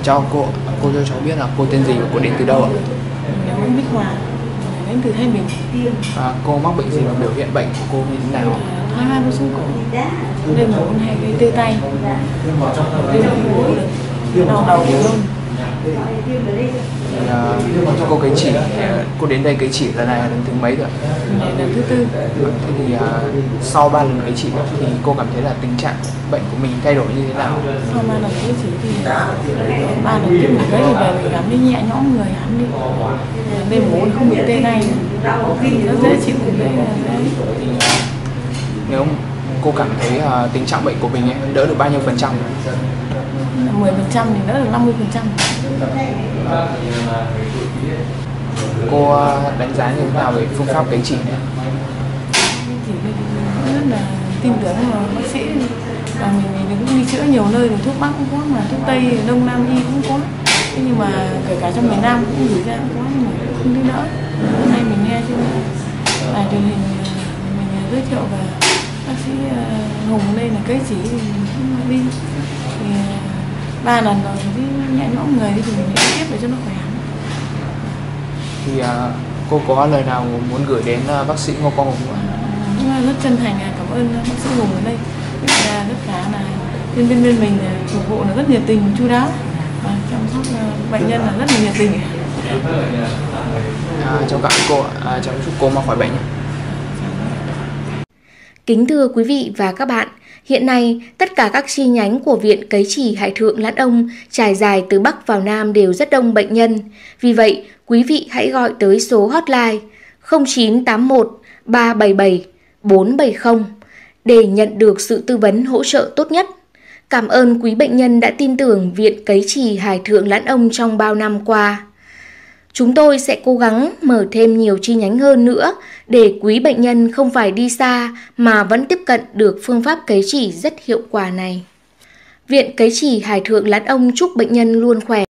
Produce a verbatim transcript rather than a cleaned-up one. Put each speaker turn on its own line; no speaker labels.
cho cô cô cho cháu biết là cô tên gì và cô đến từ đâu ạ?
Em Bích Hòa, đến từ Thái Bình.
À, cô mắc bệnh gì và biểu hiện bệnh của cô như thế nào?
Thoái hóa xương cổ, đêm ngủ hay gây tê tay, đêm ngủ đau đầu luôn.
Thì, à, cô cấy chỉ, cô đến đây cấy chỉ lần này là lần thứ mấy rồi?
Này lần thứ tư.
Thế thì à, sau ba lần cấy chỉ thì cô cảm thấy là tình trạng bệnh của mình thay đổi như thế nào?
Sau ba lần cấy chỉ thì ba lần tiếp mình cấy thì về mình cảm thấy nhẹ nhõm người hẳn đi. Đêm ngủ không bị tê tay, nó dễ chịu đấy.
Thì nếu cô cảm thấy uh, tình trạng bệnh của mình ấy, đỡ được bao nhiêu phần trăm?
mười phần trăm thì đỡ được năm mươi phần trăm.
Cô uh, đánh giá như thế nào về phương pháp cấy chỉ này?
Chỉ rất là tin tưởng vào bác sĩ, và mình, mình cũng đi chữa nhiều nơi rồi, thuốc bắc cũng có, mà thuốc tây đông nam y cũng có. Thế nhưng mà kể cả trong miền Nam cũng gửi ra cũng có, nhưng mà không đi đỡ. Hôm nay mình nghe trên đài truyền hình mình giới thiệu về bác sĩ Hùng đây là cấy chỉ thì mình cũng đi. Thì ba lần rồi thì nhẹ nhõm người thì mình đi tiếp để cho nó khỏe.
Thì uh, cô có lời nào muốn gửi đến uh, bác sĩ Ngô Quang Hùng không?
À, rất chân thành cảm ơn bác sĩ Hùng ở đây, là tất cả là nhân viên bên mình phục vụ là rất nhiệt tình, chu đáo, và chăm sóc bệnh nhân là rất là nhiệt tình.
À, cháu cảm ơn cô, à, cháu chúc cô mau khỏi bệnh.
Kính thưa quý vị và các bạn, hiện nay tất cả các chi nhánh của Viện Cấy Chỉ Hải Thượng Lãn Ông trải dài từ Bắc vào Nam đều rất đông bệnh nhân. Vì vậy, quý vị hãy gọi tới số hotline không chín tám một ba bảy bảy bốn bảy không để nhận được sự tư vấn hỗ trợ tốt nhất. Cảm ơn quý bệnh nhân đã tin tưởng Viện Cấy Chỉ Hải Thượng Lãn Ông trong bao năm qua. Chúng tôi sẽ cố gắng mở thêm nhiều chi nhánh hơn nữa để quý bệnh nhân không phải đi xa mà vẫn tiếp cận được phương pháp cấy chỉ rất hiệu quả này. Viện Cấy Chỉ Hải Thượng Lãn Ông chúc bệnh nhân luôn khỏe.